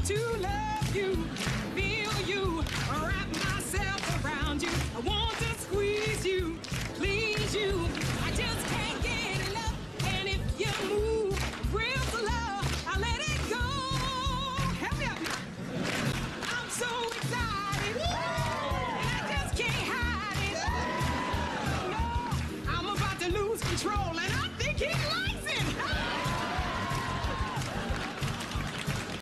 to love you, feel you, wrap myself around you. I want to squeeze you.